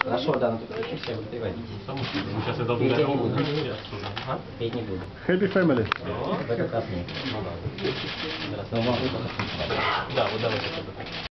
Хорошо, да, но тут все вы переводите. Сейчас я должен... Петь я не буду. А? Петь не буду. Happy Family. В этот раз нет. Ну ладно. Да, вот давайте.